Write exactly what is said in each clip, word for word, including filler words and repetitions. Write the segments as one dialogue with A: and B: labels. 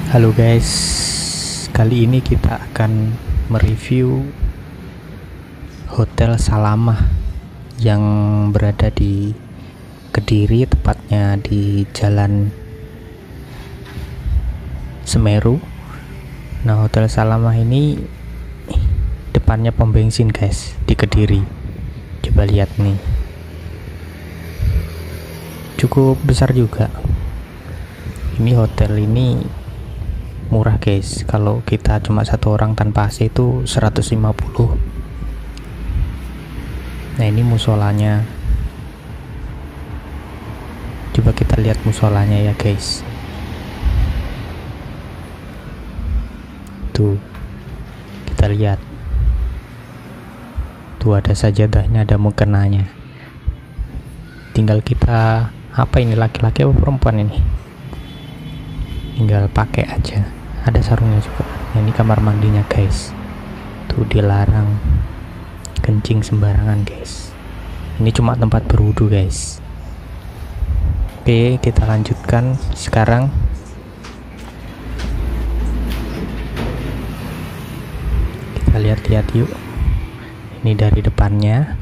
A: Halo guys, kali ini kita akan mereview Hotel Salamah yang berada di Kediri, tepatnya di Jalan Semeru. Nah, Hotel Salamah ini depannya pom bensin guys, di Kediri. Coba lihat nih, cukup besar juga. Ini hotel ini murah guys, kalau kita cuma satu orang tanpa A C itu seratus lima puluh. Nah, ini musolanya, coba kita lihat musolanya ya guys. Tuh, kita lihat tuh, ada sajadahnya, ada mukenanya. Tinggal kita, apa ini, laki-laki atau perempuan ini, tinggal pakai aja. Ada sarungnya juga. Nah, ini kamar mandinya guys, tuh dilarang kencing sembarangan guys. Ini cuma tempat berwudu guys. Oke, kita lanjutkan sekarang. Kita lihat-lihat yuk, ini dari depannya.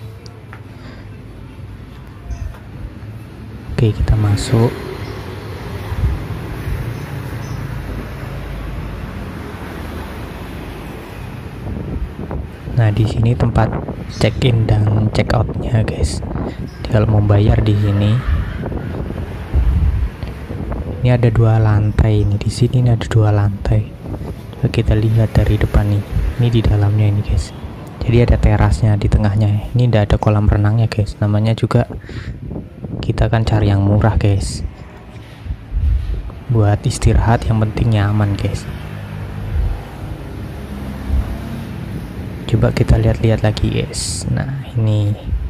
A: Oke, kita masuk. Nah, di sini tempat check-in dan check-out-nya guys. Kalau mau bayar di sini, ini ada dua lantai. Ini di sini ini ada dua lantai. Coba kita lihat dari depan nih. Ini di dalamnya ini guys. Jadi ada terasnya di tengahnya. Ini tidak ada kolam renangnya guys. Namanya juga kita kan cari yang murah guys. Buat istirahat, yang penting nyaman guys. Coba kita lihat-lihat lagi guys. Nah, ini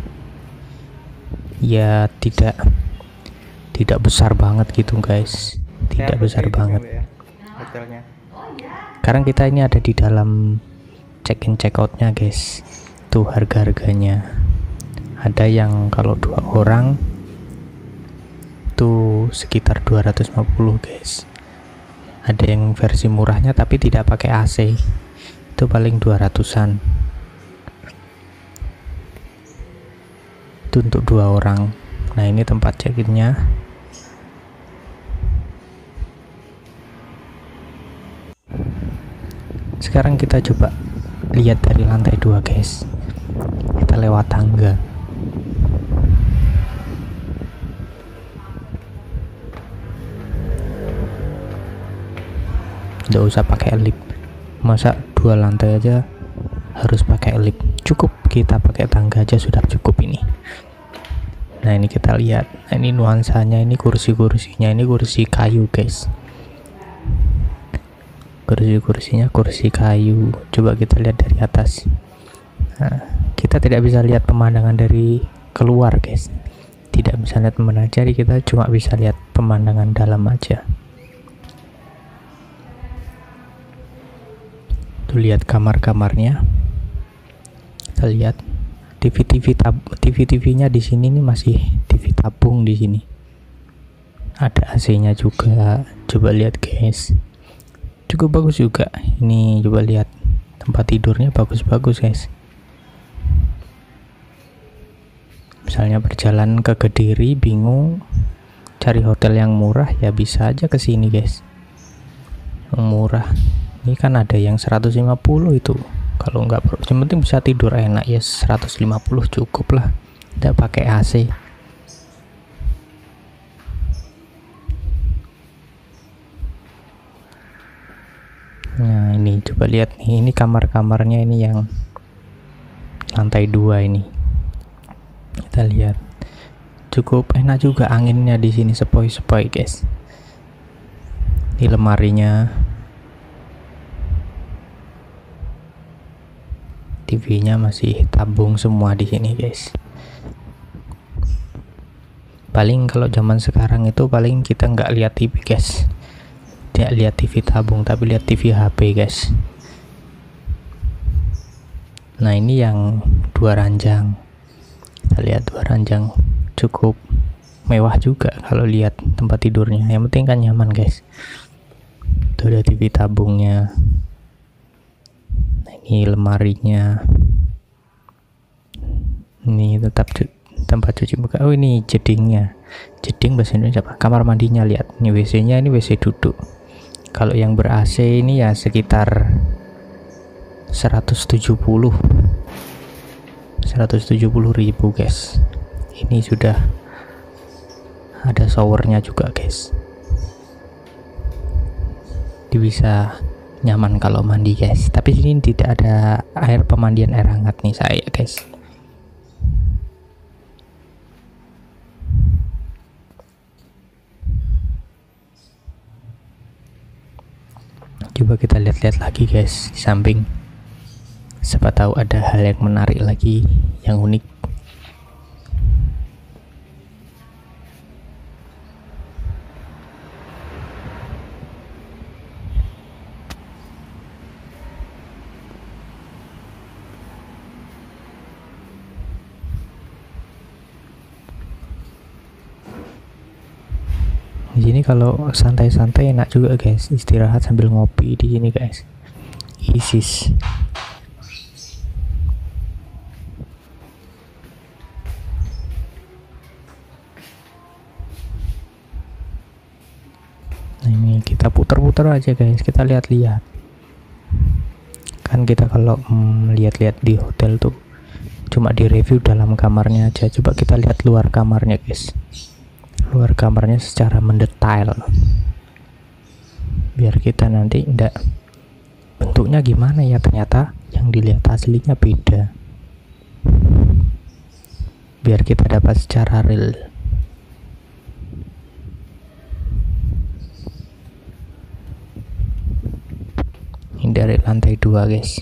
A: ya tidak tidak besar banget gitu guys, tidak besar banget. Sekarang kita ini ada di dalam check-in check-outnya guys. Tuh harga-harganya, ada yang kalau dua orang tuh sekitar dua ratus lima puluh guys. Ada yang versi murahnya tapi tidak pakai A C, itu paling dua ratusan. Itu untuk dua orang. Nah, ini tempat check-innya. Sekarang kita coba lihat dari lantai dua guys. Kita lewat tangga. Nggak usah pakai lift. Masa dua lantai aja harus pakai lift? Cukup kita pakai tangga aja sudah cukup ini. Nah, ini kita lihat. Nah, ini nuansanya, ini kursi-kursinya, ini kursi kayu guys. Kursi-kursinya kursi kayu. Coba kita lihat dari atas. Nah, kita tidak bisa lihat pemandangan dari keluar guys. Tidak bisa lihat pemandangan, jadi kita cuma bisa lihat pemandangan dalam aja. Tuh, lihat kamar-kamarnya. Kita lihat T V T V tab T V T V-nya di sini nih masih T V tabung di sini. Ada A C-nya juga. Coba lihat guys. Cukup bagus juga. Ini coba lihat tempat tidurnya, bagus-bagus guys. Misalnya perjalanan ke Kediri bingung cari hotel yang murah, ya bisa aja ke sini guys. Yang murah. Ini kan ada yang seratus lima puluh itu. Kalau nggak, yang penting bisa tidur enak ya, seratus lima puluh cukup lah, tidak pakai A C. Nah, ini coba lihat nih, ini kamar-kamarnya ini yang lantai dua ini. Kita lihat, cukup enak juga, anginnya di sini sepoi-sepoi guys. Ini lemarinya, T V-nya masih tabung semua di sini guys. Paling kalau zaman sekarang itu paling kita nggak lihat T V guys, tidak lihat T V tabung tapi lihat T V H P guys. Nah, ini yang dua ranjang. Kita lihat dua ranjang, cukup mewah juga kalau lihat tempat tidurnya. Yang penting kan nyaman guys. Itu ada T V tabungnya. Nah, ini lemarinya. Ini tetap cu tempat cuci muka. Oh, ini jedingnya. Jeding bahasa Indonesia apa? Kamar mandinya, lihat. Ini W C-nya, ini W C duduk. Kalau yang ber-A C ini ya sekitar seratus tujuh puluh ribu, guys. Ini sudah ada showernya juga, guys. Dia bisa nyaman kalau mandi, guys. Tapi sini tidak ada air pemandian air hangat nih saya, guys. Coba kita lihat-lihat lagi, guys, di samping. Siapa tahu ada hal yang menarik lagi, yang unik. Di sini kalau santai-santai enak juga, guys, istirahat sambil ngopi di sini, guys. Isis. Nah, ini kita putar-putar aja, guys, kita lihat-lihat. Kan kita kalau mm, lihat-lihat di hotel tuh cuma di review dalam kamarnya aja. Coba kita lihat luar kamarnya, guys. Luar kamarnya secara mendetail, biar kita nanti enggak bentuknya gimana ya, ternyata yang dilihat aslinya beda, biar kita dapat secara real. Ini dari lantai dua, guys.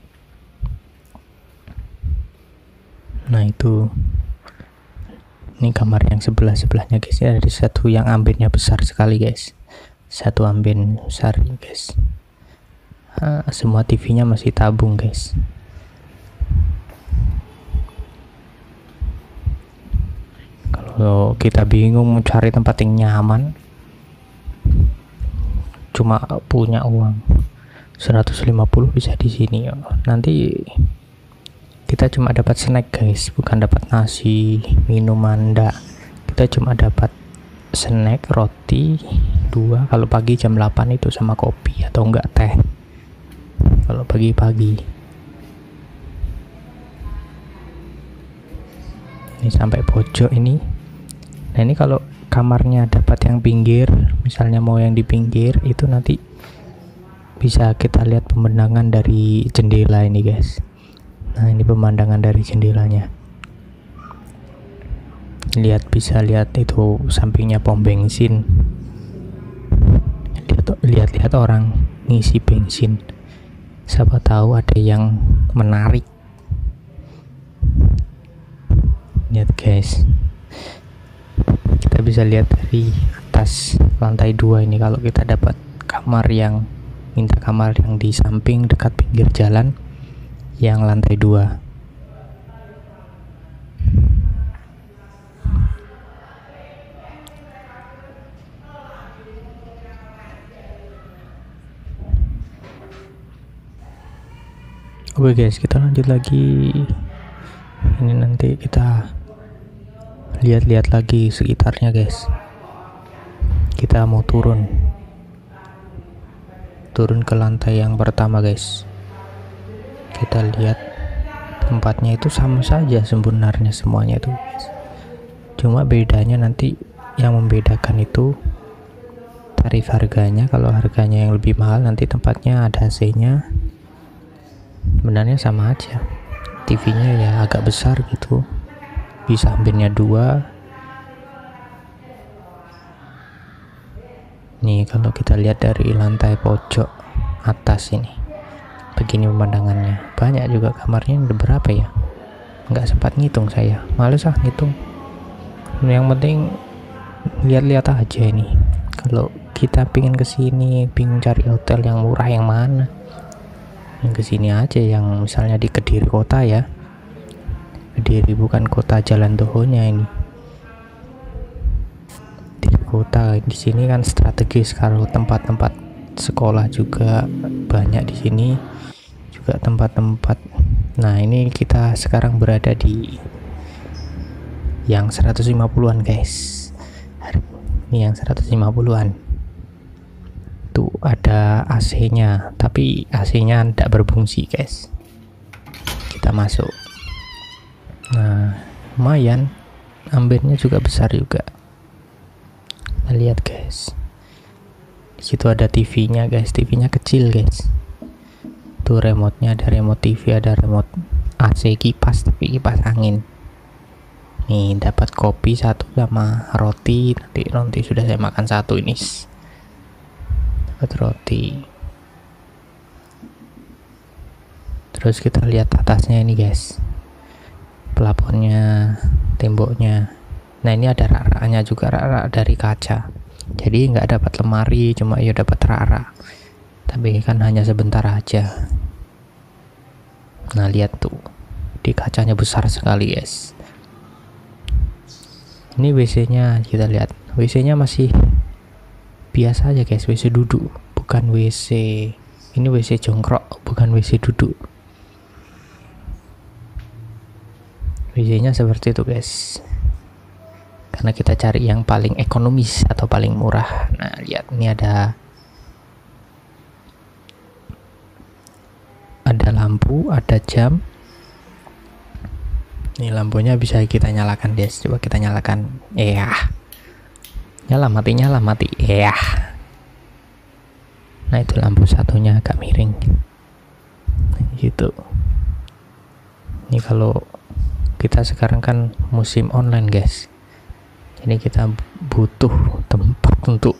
A: Nah, itu ini kamar yang sebelah-sebelahnya, guys. Ya, ada satu yang ambennya besar sekali, guys. Satu amben besar, guys. Nah, semua T V-nya masih tabung, guys. Kalau kita bingung mencari tempat yang nyaman, cuma punya uang seratus lima puluh bisa di sini. Nanti kita cuma dapat snack, guys, bukan dapat nasi, minuman, enggak. Kita cuma dapat snack, roti dua kalau pagi jam delapan itu, sama kopi atau enggak teh kalau pagi-pagi. Ini sampai pojok ini. Nah, ini kalau kamarnya dapat yang pinggir, misalnya mau yang di pinggir itu, nanti bisa kita lihat pemandangan dari jendela ini, guys. Nah, ini pemandangan dari jendelanya. Lihat, bisa lihat itu sampingnya pom bensin. Lihat, lihat-lihat orang ngisi bensin. Siapa tahu ada yang menarik. Lihat, guys. Kita bisa lihat dari atas lantai dua ini kalau kita dapat kamar yang minta kamar yang di samping dekat pinggir jalan, yang lantai dua. Oke, guys, kita lanjut lagi. Ini nanti kita lihat-lihat lagi sekitarnya, guys. Kita mau turun turun ke lantai yang pertama, guys. Kita lihat tempatnya itu sama saja sebenarnya semuanya itu, guys. Cuma bedanya nanti yang membedakan itu tarif harganya. Kalau harganya yang lebih mahal, nanti tempatnya ada A C-nya. Sebenarnya sama aja. T V-nya ya agak besar gitu, bisa ambilnya dua. Nih, kalau kita lihat dari lantai pojok atas ini, begini pemandangannya. Banyak juga kamarnya. Ada berapa ya? Nggak sempat ngitung saya, males ah ngitung. Yang penting lihat-lihat aja ini. Kalau kita pingin kesini, pingin cari hotel yang murah yang mana, yang kesini aja, yang misalnya di Kediri kota ya. Kediri bukan kota Jalan Tohonya ini. Di kota di sini kan strategis kalau tempat-tempat sekolah juga banyak di sini, juga tempat-tempat. Nah, ini kita sekarang berada di yang seratus lima puluhan guys. Ini yang seratus lima puluhan. Tuh ada A C-nya, tapi A C-nya tidak berfungsi guys. Kita masuk. Nah, lumayan, ampernya juga besar juga. Kita lihat guys. Di situ ada T V-nya guys, T V-nya kecil guys. Tuh remote-nya, ada remote T V, ada remote A C, kipas, tapi kipas angin. Nih dapat kopi satu sama roti. Nanti nanti sudah saya makan satu ini. Dapat roti. Terus kita lihat atasnya ini guys, plafonnya, temboknya. Nah ini ada rak-raknya juga, rak-rak dari kaca, jadi nggak dapat lemari, cuma ya dapat rak-rak, tapi kan hanya sebentar aja. Nah lihat tuh, di kacanya besar sekali guys. Ini W C-nya, kita lihat W C-nya masih biasa aja guys, W C duduk, bukan W C ini W C jongkrok, bukan W C duduk. W C-nya seperti itu guys, karena kita cari yang paling ekonomis atau paling murah. Nah lihat, ini ada ada lampu, ada jam. Ini lampunya bisa kita nyalakan guys, coba kita nyalakan. Iya, nyala mati, nyala mati. Iya. Nah itu lampu satunya agak miring gitu. Ini kalau kita sekarang kan musim online guys, jadi kita butuh tempat untuk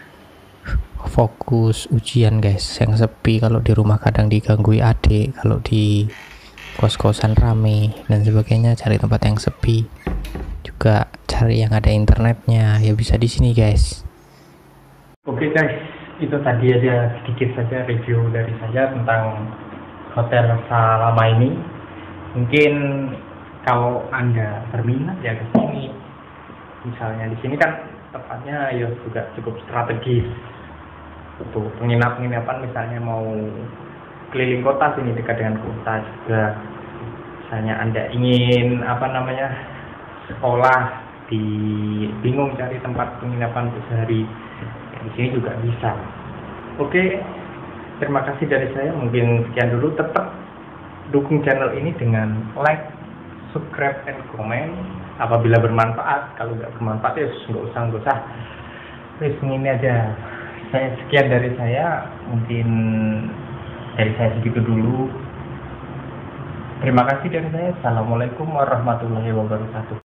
A: fokus ujian guys, yang sepi. Kalau di rumah kadang diganggu adik, kalau di kos-kosan rame dan sebagainya, cari tempat yang sepi. Juga cari yang ada internetnya, ya bisa di sini guys.
B: Oke guys, itu tadi aja sedikit saja review dari saya tentang Hotel Salama ini. Mungkin kalau Anda berminat ya ke sini, misalnya di sini kan tempatnya ya juga cukup strategis untuk penginapan-penginapan, misalnya mau keliling kota, sini dekat dengan kota juga. Misalnya Anda ingin apa namanya sekolah, di bingung cari tempat penginapan untuk sehari, di sini juga bisa. Oke, terima kasih dari saya, mungkin sekian dulu. Tetap dukung channel ini dengan like, subscribe, and comment apabila bermanfaat. Kalau nggak bermanfaat ya nggak usah nggak usah terus ini aja. Saya sekian dari saya, mungkin dari saya segitu dulu. Terima kasih dari saya. Assalamualaikum warahmatullahi wabarakatuh.